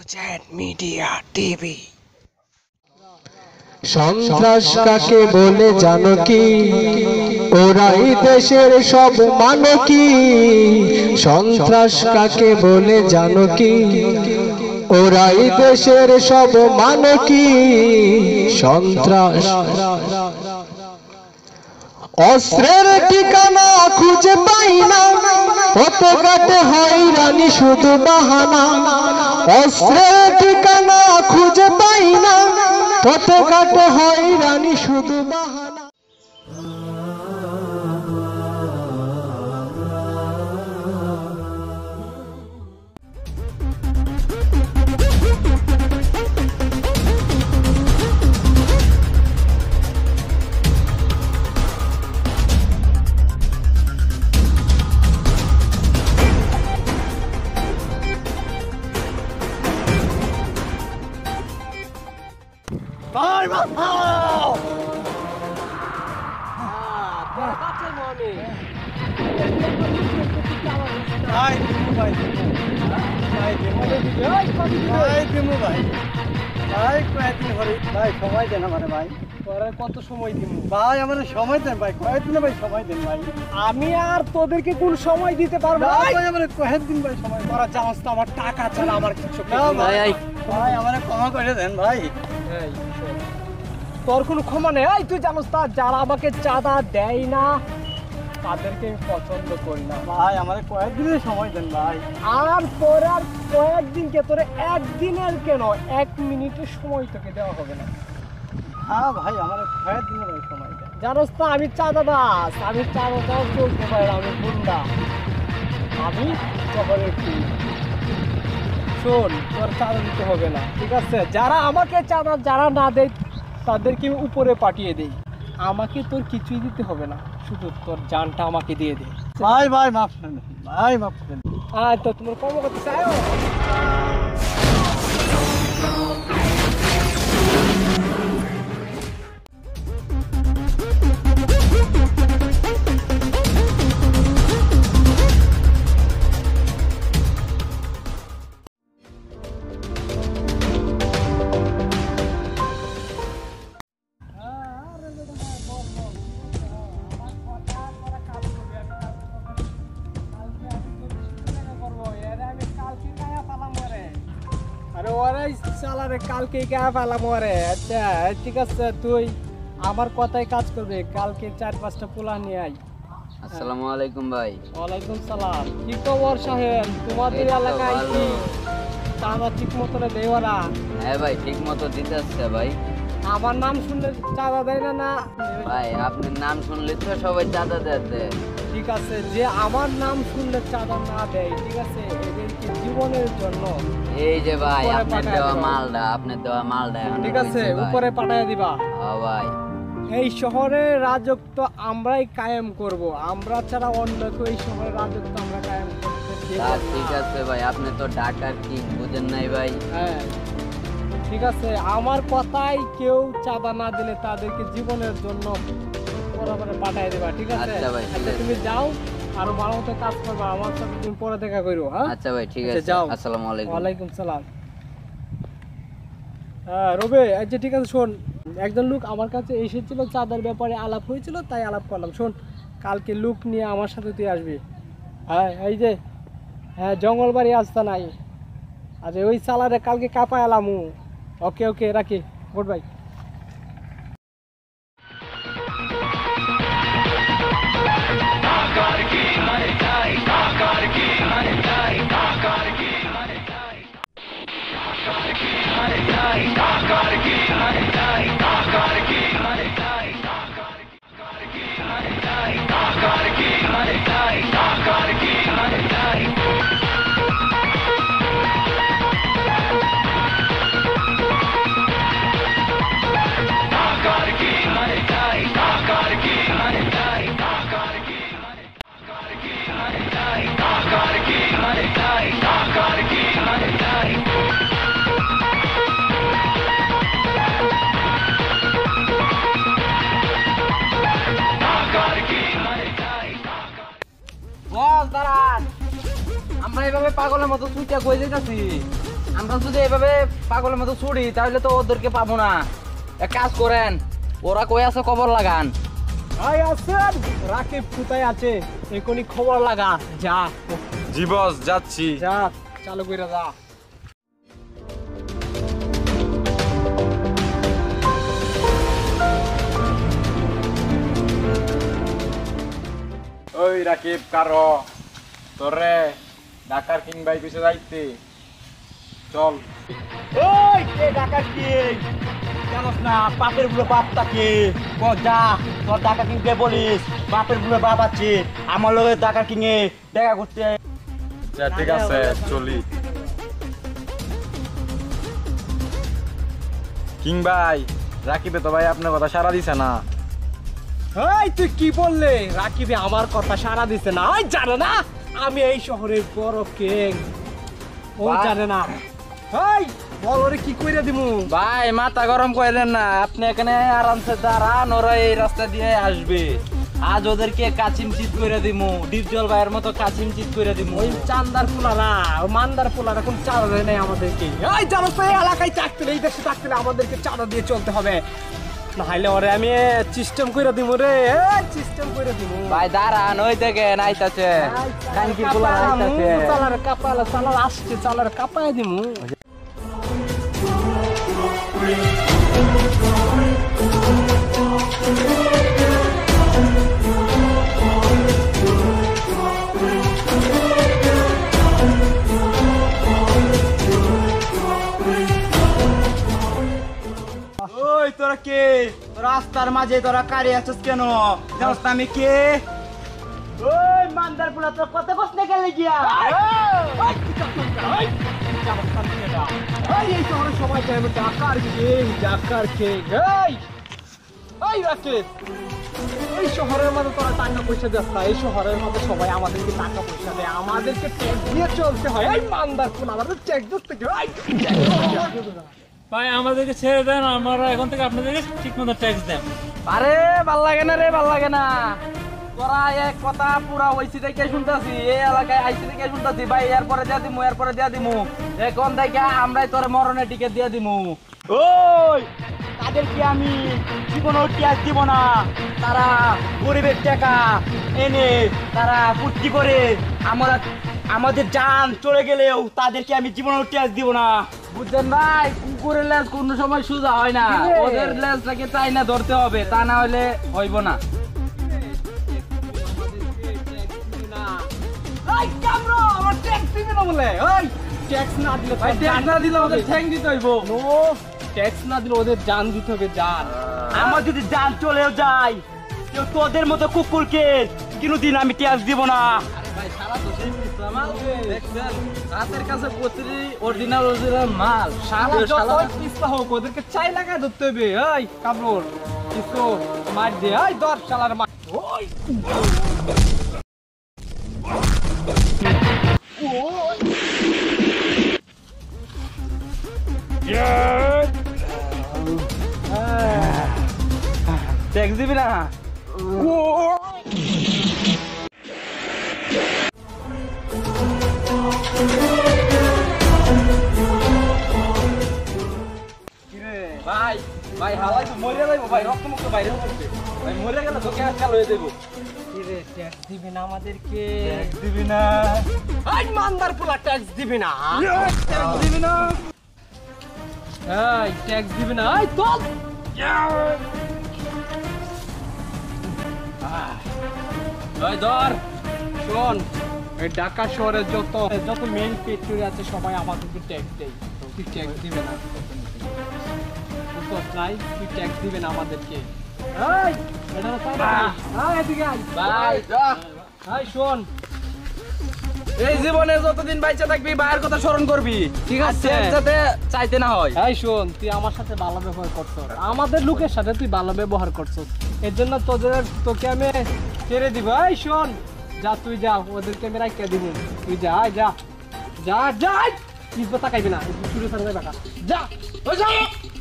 Z media TV. সন্ত্রাস কাকে বলে জানো কি? ওরাই দেশের সব মানকি। সন্ত্রাস কাকে বলে জানো কি? ওরাই দেশের সব মানকি। সন্ত্রাস অস্ত্রের ঠিকানা খুঁজে পাই না, কত কাটে হয়রানি শুধু বাহানা। অস্ত্রের ঠিকানা খুঁজে পাই না, কত কাটে হয়রানি শুধু বাহানা। কত সময় দিব ভাই? আমার সময় দেন ভাই, কয়েকদিন ভাই সময় দেন ভাই। আমি আর তোদেরকে কোন সময় দিতে পারবো ভাই? আমার কয়েকদিন ভাই সময়। তোরা জানোস তো আমার টাকা ছাড়া আমার কিছু ভাই। ভাই আমার ক্ষমা করে দেন ভাই। তোর কোনো ক্ষমা নেই। তুই জানোস তা যারা আমাকে চাঁদা দেয় না তাদেরকে আমি পছন্দ করি না ভাই। আমার কয়েকদিনের সময় দেন ভাই। আর তোর আর কয়েকদিনকে, তোর একদিনের কেন 1 মিনিটের সময় তোকে দেওয়া হবে না। হ্যাঁ ভাই আমার কয়েকদিনের সময় দেন। জানোস তো আমি চাঁদাবাজ, আমি চাঁদাটাও চলতে পারি না, আমি গুন্ডা, আমি শহরের কি। শোন, তোর চাঁদা দিতে হবে না, ঠিক আছে? যারা আমাকে চাঁদা যারা না দেয় তাদেরকে উপরে পাঠিয়ে দেই। আমাকে তোর কিছুই দিতে হবে না, শুধু তোর জানটা আমাকে দিয়ে দে ভাই। ভাই মাফ করেন ভাই, মাফ করেন। তো তোমার কর্ম করতে চাই। কালকে গায়ে ফেলাম ওরে। আচ্ছা ঠিক আছে, তুই আমার কথায় কাজ করবে। কালকে 4-5টা পোলা নিয়ে আই। আসসালামু আলাইকুম ভাই। ওয়ালাইকুম সালাম। কি খবর সাহেব? তোমাদের এলাকায় কি চাঁদা ঠিক মতো দেয় ওরা? হ্যাঁ ভাই, ঠিক মতো দিতে আসছে ভাই। আমার নাম শুনলে চাঁদা দেয় না? না ভাই, আপনার নাম শুনলে তো সবাই চাঁদা দেয়। ঠিক আছে, যে আমার নাম শুনলে চাঁদা না দেয়, ঠিক আছে, এদেরকে জীবনের জন্য এই যে ভাই আপনার দেওয়া মালটা ঠিক আছে উপরে পাঠায় দিবা। হ্যাঁ ভাই। এই শহরে রাজত্ব আমরাই কায়েম করব, আমরা ছাড়া অন্য কেউ এই শহরে রাজত্ব আমরা কায়েম করতে দেব না। ঠিক আছে ভাই, আপনি তো ঢাকার কিং, বুঝেন নাই ভাই? হ্যাঁ ঠিক আছে, আমার কথাই কেউ চাঁদা না দিলে তাদেরকে জীবনের জন্য বরাবর পাঠায় দেবা, ঠিক আছে? আচ্ছা ভাই, ঠিক আছে। তুমি যাও, আরো ভালো মতো কাজ করবা, আমার সাথে তুমি পরে দেখা করো। হ্যাঁ আচ্ছা ভাই, ঠিক আছে, যাও। আসসালামু আলাইকুম। ওয়ালাইকুম সালাম। হ্যাঁ রবে, আচ্ছা ঠিক আছে, শোন, একজন লোক আমার কাছে এসেছিল, চাঁদার ব্যাপারে আলাপ হয়েছিল, তাই আলাপ করলাম। শোন, কালকে লোক নিয়ে আমার সাথে তুই আসবি। হ্যাঁ এই যে, হ্যাঁ জঙ্গলবাড়ি আসতে নাই। আচ্ছা ওই সালারে কালকে কাপা এলাম। ওকে ওকে, রাখি, গুড বাই। বস দাঁড়ান, আমরা এইভাবে পাগলের মতো চুইটা কই যাইতাছি। আমরা যদি এভাবে পাগলের মতো ছুড়ি তাহলে তো ওদেরকে পাবো না। এক কাজ করেন, ওরা কই আছে খবর লাগান। ভাই আছেন, রাকিব কোথায় আছে এখনই খবর লাগা। যা জি বস, যাচ্ছি। যা চালু করে যা। ওই রাকিব, কারো তোরে ঢাকার কিং ভাই পিছে যাইতে চল। ওই কে ঢাকা কি জানোস না? বাপের বুড়ো বাপ তাকে যা, তোর ঢাকা কিং কে বলিস বাপের বুড়ো বাপ আছে আমার লগে ঢাকা কিং এ দেখা করতে। যা, ঠিক আছে চলি। কিং ভাই, রাকিবে তো ভাই আপনার কথা সারা দিছে না। এই তুই কি বললে? রাকিবে আমার কথা সারা দিছে না? ওই জানে না আমি এই শহরের বড় কিং, ও জানে না। এই বল ওরে কি কইরা দিমু? ভাই মাথা গরম করেন না, আপনি এখানে আরামসে দাঁড়ান, ওরা এই রাস্তা দিয়ে আসবে। আজ ওদেরকে কাচিমচিত করে দিমু, ডিপজল ভাইয়ের মতো কাচিমচিত করে দিমু। ওই চান্দার পোলারা মান্দার পোলারা কোন চাঁদা দেয় নাই আমাদেরকে। এই জানো তো এই এলাকায় থাকতে এই দেশে থাকতে আমাদেরকে চাঁদা দিয়ে চলতে হবে, না হলে ওরে আমি সিস্টেম করে দিব রে। সিস্টেম করে দিব। ভাই দাঁড়ান, ওই দেখেন আইতাছে কানকি পোলারা আইতাছে। চালার কাপালা চালার আসছে, চালার কাপায় দিমু। ওই তোরা কে? রাস্তার মাঝে তোরা কারে আছিস কেন? জানোস না আমি কে? ওই মান্দার পোলা, তোর কত কষ্ট গেলে গিয়া? এই শহরে সবাই চাইবে ঢাকার কিং, ঢাকার কিং। এই রাকেশ, এই শহরের মধ্যে তোরা টাকা পয়সা দিস না। এই শহরের মধ্যে সবাই আমাদেরকে টাকা পয়সা দেয়, আমাদেরকে ট্যাক্স দিয়ে চলতে হয়। এই মান্দার পোলা আমাদের ট্যাক্স দিতে ভাই আমাদেরকে ছেড়ে দেন, আমরা এখন থেকে আপনাদেরকে ঠিক মতো ট্যাক্স দেন। আরে ভাল লাগে না রে, ভাল লাগে না। তোরা এক কথা পুরা ওইসি থেকে শুনতাছি, এই এলাকায় আইসি থেকে শুনতাছি ভাই এরপরে দিয়া দিমু, এরপরে দিয়া দিমু। এখন থেকে আমরাই তোর মরণের টিকিট দিয়া দিমু। ওই তাদেরকে আমি জীবনে ট্যাক্স দিব না। তারা গরিবের টাকা এনে তারা ফুর্তি করে আমাদের জান চলে গেলেও তাদেরকে আমি জীবনে ট্যাক্স দিব না। বুঝছেন ভাই, কুকুরের লেজ কোনো সময় সোজা হয় না, ওদের লেজটাকে চাই না ধরতে হবে, তা না হলে হইব না। এই কামড়ো আমার ট্যাক্স দিবে না বলে। ওই ট্যাক্স না দিলে ভাই ট্যাক্স না দিলে ওদের ঠ্যাং দিতে হইব। নো, ট্যাক্স না দিলে ওদের জান দিতে হবে, জান। আমার যদি জান চলেও যায় কেউ তোদের মতো কুকুরকে কোনোদিন আমি ট্যাক্স দিব না। ভাই সারা তো সেই মাল দেখছেন, রাতের কাছে প্রতিটি অরিজিনাল মাল। শালা যত পিছলা হোক ওদেরকে চাই লাগায় ধরতে হবে। এই কামড় কিছু মার দে। এই ধর শালার মার। ওই ট্যাক্স দিবি না? ভাই ভাই হালাই তো মরে যাইব ভাই, রক্ত মুক্ত বাইরে পড়বে ভাই, মরে গেলে তোকে আজকাল হয়ে যাবো। কি রে, ট্যাক্স দিবি না আমাদেরকে? দিবি না? এই মান্দার পোলা ট্যাক্স দিবি না? ট্যাক্স দিবি না? এই ট্যাক্স দিবি না? এই চল। ওই ধর, শোন, এই ঢাকা শহরে যত যত মেইন ফ্যাক্টরি আছে সবাই আমাদেরকে ট্যাক্স দেয়। তুই ট্যাক্স দিবে না? বুঝছ নাই? তুই ট্যাক্স দিবে না আমাদেরকে। এই এটা না তাই না? এই এদিকে আয়। ভাই এই শোন, এই জীবনে যতদিন বাইচা থাকবি ভাইয়ের কথা স্মরণ করবি, ঠিক আছে? আর যাতে চাইতে না হয়। এই শোন, তুই আমার সাথে ভালো ব্যবহার করছস, আমাদের লোকের সাথে তুই ভালো ব্যবহার করছস, এর জন্য তোকে আমি ছেড়ে দিব। এই শোন, যা তুই যা, ওদেরকে আমি রাখতে দিব। তুই যা, যা যা যা, পিছবা তাকাইবি না, শুরু করে বেটা যা। ওই যা,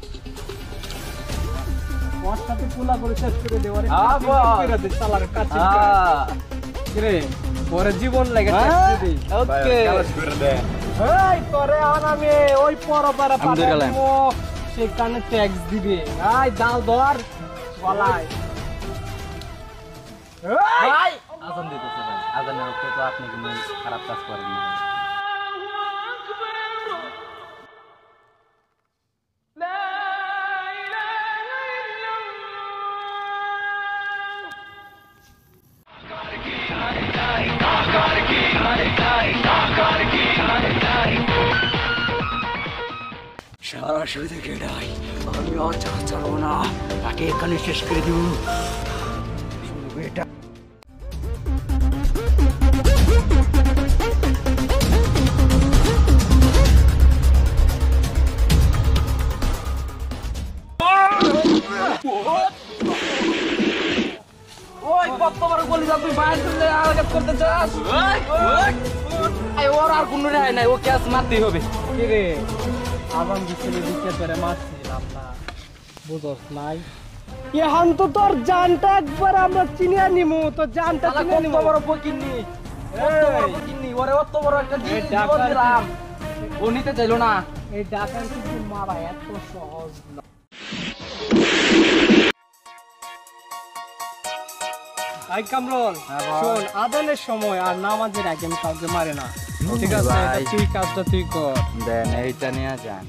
ওর সাথে পুলা করে শেষ করে দে, ওরে করে দে চালার কাছে রে, ওরে জীবন লাগে। ওকে করে দে। এই তোরে আর আমি ওই পরপারে আমি ধরে গেলাম। পাঠাবো, সেখানে ট্যাক্স দিবে। এই দাও ধর গলায়। এই! ভাই আজান দিতেছে ভাই, আজানের ওকে তো আপনি কোনো খারাপ কাজ করেন না। সরাসরি দেখে নাই, আমি আর চালাবো না, তাকে এখানে শেষ করে দিব। এটা ওই কত বড় বলি যা তুই বাইরে চলে আলাদা করতে চাস? ওর আর কোনো রেহাই নাই, ওকে আজ মারতেই হবে। কি রে আবাম দিছিলে দিকে তোরে মারছিলাম না, বুঝস নাই? এখন তো তোর জানটা একবার আমরা চিনিয়ে নিমু, তো জানটা শালা চিনিয়ে কত নিমু। বড় ফকিন্নি, কত বড় ফকিন্নি, ওরে অত বড় একটা জিনিস ডাকাত। জীবন দিলাম, ও নিতে চাইলো না। এই ডাকাত কিন্তু মারা এত সহজ না। আই কামরুল, শোন, আদানের সময় আর নামাজের আগে আমি কাউকে মারে না, ঠিক আছে? ভাই। এটা তুই কাজটা তুই কর। দেন এইটা নিয়ে যান।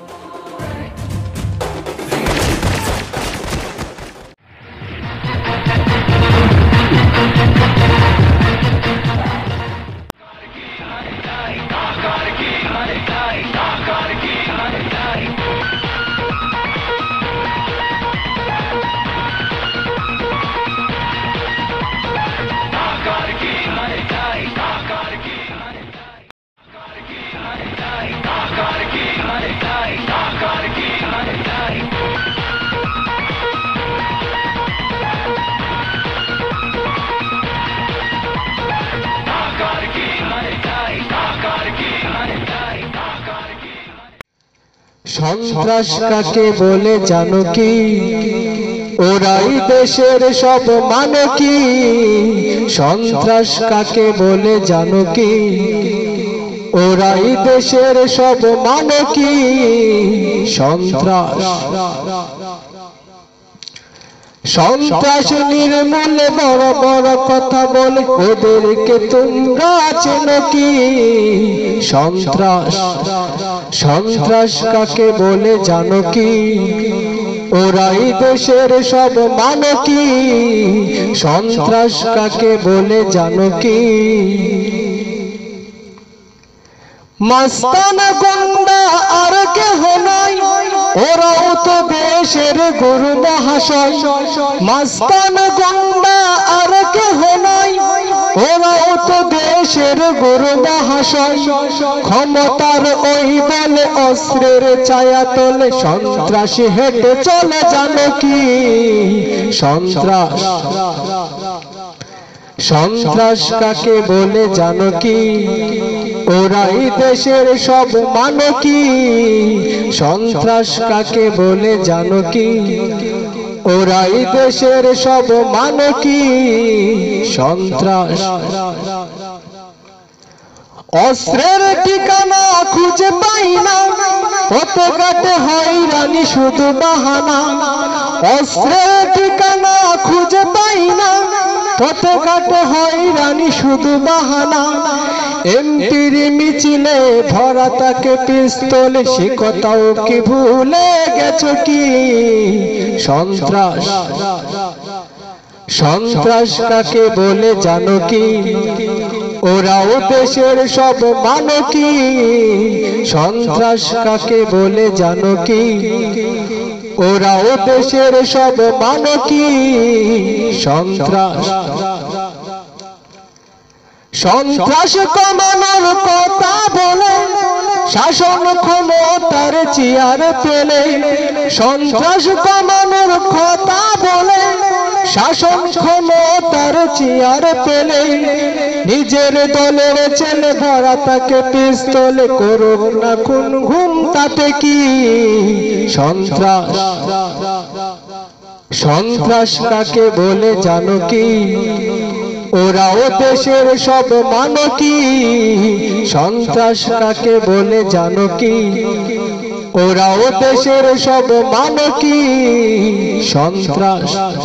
সন্ত্রাস কাকে বলে জানো কি? ওরাই দেশের সব মানে কি? সন্ত্রাস কাকে বলে জানো কি? ওরাই দেশের সব মানে কি? সন্ত্রাস সন্ত্রাস নির্মূলে বড় বড় কথা বলে ওদেরকে তোমরা চেনো কি? সন্ত্রাস সন্ত্রাস কাকে বলে জানো কি? ওরাই দেশের সব মানে কি? সন্ত্রাস কাকে বলে জানো কি? মস্তান গুন্ডা আর কেহ নাই, ওরাও তো দেশের গুরু মহাশয়। মস্তান গুন্ডা আর কেহ নাই, ওরাও তো দেশের গুরু মহাশয়। ক্ষমতার ওই বলে অস্ত্রের ছায়া তোলে সন্ত্রাসী হেঁটে চলে জানো কি? সন্ত্রাস সন্ত্রাস কাকে বলে জানো কি? ওরাই দেশের সব মানে কি? সন্ত্রাস কাকে বলে জানো কি? ওরাই দেশের সব মানে কি? সন্ত্রাস অস্ত্রের ঠিকানা খুঁজে পাই না, অত কাটে হয়রানি শুধু বাহানা। অস্ত্রের ঠিকানা খুঁজে পাই না, অত কাটে হয়রানি শুধু বাহানা। এমপির মিছিলে ধরা তাকে পিস্তলে, সে কথাও কি ভুলে গেছো কি? সন্ত্রাস সন্ত্রাস কাকে বলে জানো কি? ওরাও দেশের সব মানে কি? সন্ত্রাস কাকে বলে জানো কি? ওরাও দেশের সব মানে কি? সন্ত্রাস সন্ত্রাস কমানোর কথা বলে শাসন ক্ষমতার চেয়ার পেলে। সন্ত্রাস কমানোর কথা বলে শাসন ক্ষমতার চেয়ার পেলে। নিজের দলের ছেলে ভরা তাকে পিস্তলে, করুক না খুন ঘুম তাতে কি? সন্ত্রাস সন্ত্রাস কাকে বলে জানো কি? ওরাও দেশের সব মানো কি, সন্ত্রাস কাকে বলে জানো কি? ওরাও দেশের সব মানো কি, সন্ত্রাস।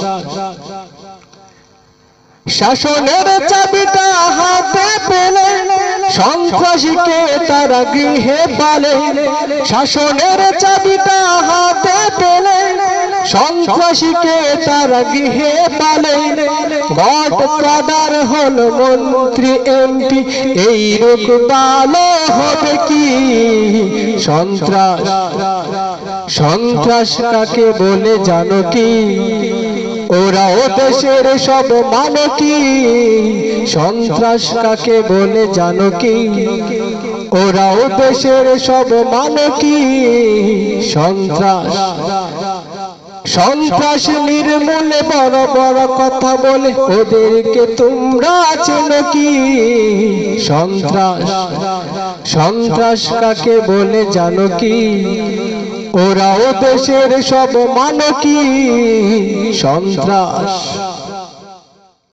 শাসনের চাবিটা হাতে পেলে সন্ত্রাসীকে তারা গৃহে পালে। শাসনের চাবিটা হাতে পেলে সন্ত্রাসীকে তারা গৃহে পালে। গড ফাদার হল মন্ত্রী এমপি, এই রোগ ভালো হবে কি? সন্ত্রাস। সন্ত্রাস কাকে বলে জানো কি? ওরাও দেশের সব মানো কি, সন্ত্রাস কাকে বলে জানো কি? ওরাও দেশের সব মানো কি, সন্ত্রাস। সন্ত্রাস নির্মূলে বড় বড় কথা বলে ওদেরকে তোমরা চেনো কি? সন্ত্রাস। সন্ত্রাস কাকে বলে জানো কি? ওরাও দেশের সব মানো কি, সন্ত্রাস।